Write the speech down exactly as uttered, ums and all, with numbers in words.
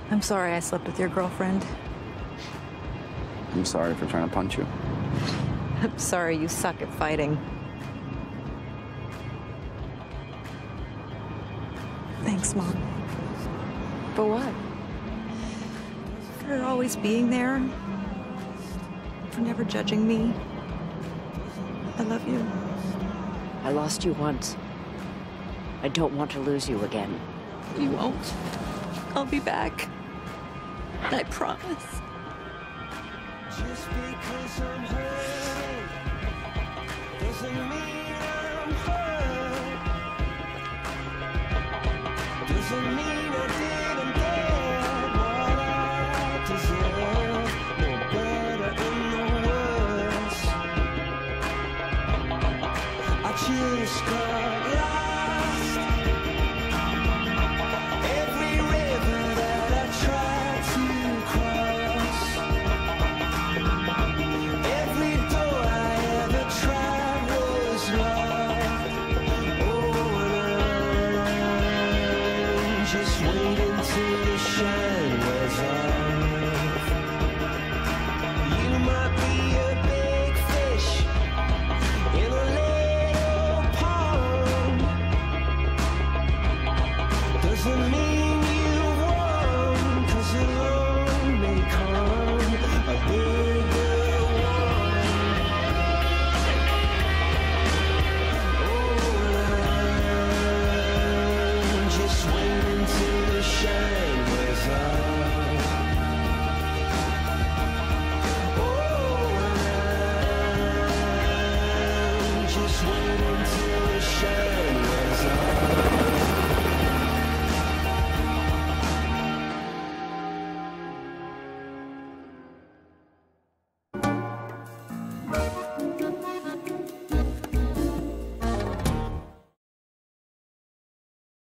I'm sorry I slept with your girlfriend. I'm sorry for trying to punch you. I'm sorry you suck at fighting. Thanks, Mom. For what? For always being there. For never judging me. I love you. I lost you once. I don't want to lose you again. You won't. I'll be back. I promise. Just because I'm hurt doesn't mean I'm hurt. Doesn't mean I didn't get what I deserve. No better and no worse. I just got lost. Every river that I tried to cross, every door I ever tried was locked. Oh, and I'm just waiting till the shine wears off.